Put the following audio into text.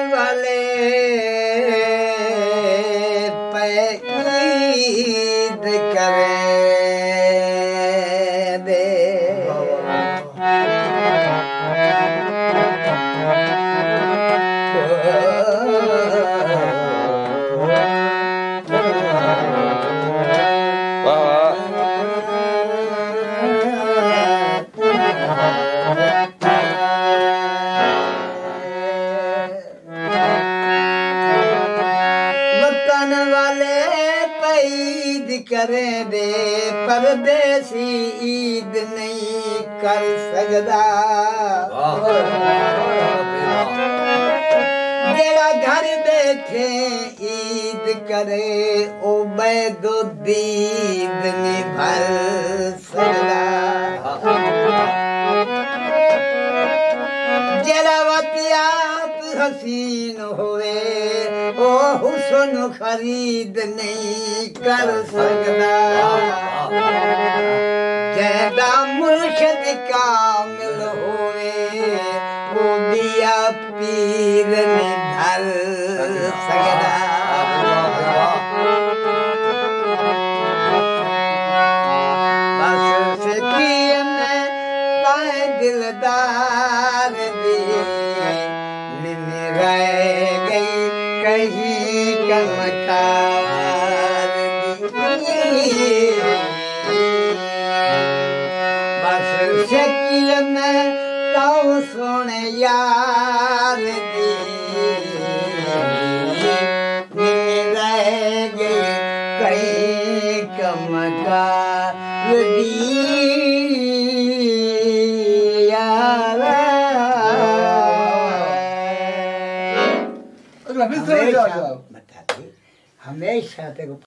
वाले पैद करे दे करे दे परदेसी ईद नहीं कर सकदा जेड़ा घर बैठे ईद करे ओ बैदो दीद नहीं भर सकदा जेड़ा वतियात हसीन होवे ओ हुस्न खरीद नहीं कर सकदा जेड़ा मुर्शिद कामिल होवे वो दिया पीर नहीं धर सकदा बस सकिए में पाए दिलदार दी मिल रह गई कहीं कमकार बस शकील में ताऊ सोने यार दी रह गई कहीं कमकार दी हमेशा